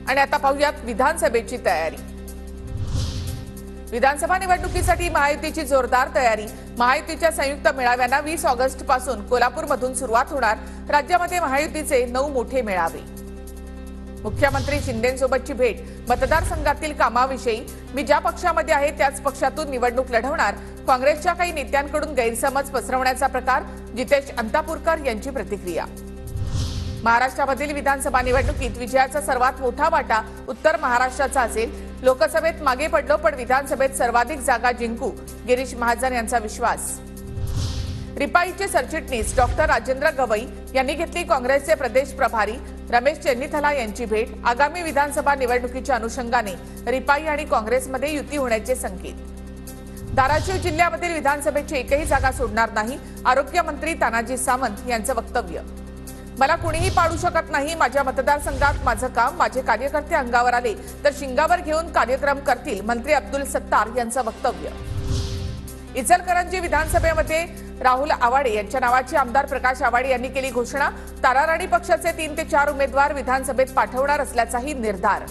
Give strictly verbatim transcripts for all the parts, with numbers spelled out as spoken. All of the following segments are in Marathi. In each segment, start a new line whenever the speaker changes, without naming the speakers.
आणि आता पाहूयात विधानसभेची तयारी। विधानसभा निवडणुकीसाठी महायुतीची जोरदार तयारी। महायुतीच्या संयुक्त मेळाव्यांना वीस ऑगस्ट पासून कोल्हापूरमधून सुरुवात होणार। राज्यामध्ये महायुतीचे नऊ मोठे मेळावे। मुख्यमंत्री शिंदेंसोबतची भेट। मतदारसंघातील कामाविषयी मी ज्या पक्षामध्ये आहे त्याच पक्षातून निवडणूक लढवणार। काँग्रेसच्या काही नेत्यांकडून गैरसमज पसरवण्याचा प्रकार। जितेश अंतापूरकर यांची प्रतिक्रिया। महाराष्ट्रामधील विधानसभा निवडणुकीत विजयाचा सर्वात मोठा वाटा उत्तर महाराष्ट्राचा असेल। लोकसभेत मागे पडलो पण विधानसभेत सर्वाधिक जागा जिंकू, गिरीश महाजन यांचा विश्वास। रिपाईचे सरचिटणीस डॉक्टर राजेंद्र गवई यांनी घेतली काँग्रेसचे प्रदेश प्रभारी रमेश चेन्नीथला यांची भेट। आगामी विधानसभा निवडणुकीच्या अनुषंगाने रिपाई आणि काँग्रेसमध्ये युती होण्याचे संकेत। धाराशिव जिल्ह्यामधील विधानसभेची एकही जागा सोडणार नाही, आरोग्य मंत्री तानाजी सावंत यांचं वक्तव्य। मला कुणीही पाडू शकत नाही, माझ्या मतदारसंघात माझं काम, माझे कार्यकर्ते अंगावर आले तर शिंगावर घेऊन कार्यक्रम करतील, मंत्री अब्दुल सत्तार यांचं वक्तव्य। इचलकरंजी विधानसभेमध्ये राहुल आवाडे यांच्या नावाची आमदार प्रकाश आवाडे यांनी केली घोषणा। ताराराणी पक्षाचे तीन ते चार उमेदवार विधानसभेत पाठवणार असल्याचाही निर्धार।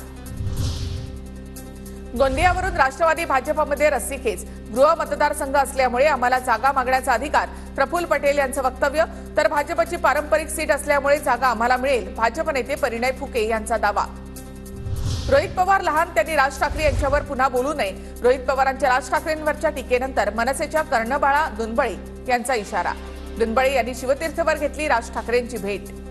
गोंदियावरून राष्ट्रवादी भाजपमध्ये रस्सीखेच। गृह मतदारसंघ असल्यामुळे आम्हाला जागा मागण्याचा अधिकार, प्रफुल्ल पटेल यांचं वक्तव्य। तर भाजपची पारंपरिक सीट असल्यामुळे जागा आम्हाला मिळेल, भाजप नेते परिणय फुके यांचा दावा। रोहित पवार लहान, त्यांनी राज ठाकरे यांच्यावर पुन्हा बोलू नये। रोहित पवारांच्या राज ठाकरेंवरच्या टीकेनंतर मनसेच्या कर्णबाळा दुनबळे यांचा इशारा। दुनबळे यांनी शिवतीर्थवर घेतली राज ठाकरेंची भेट।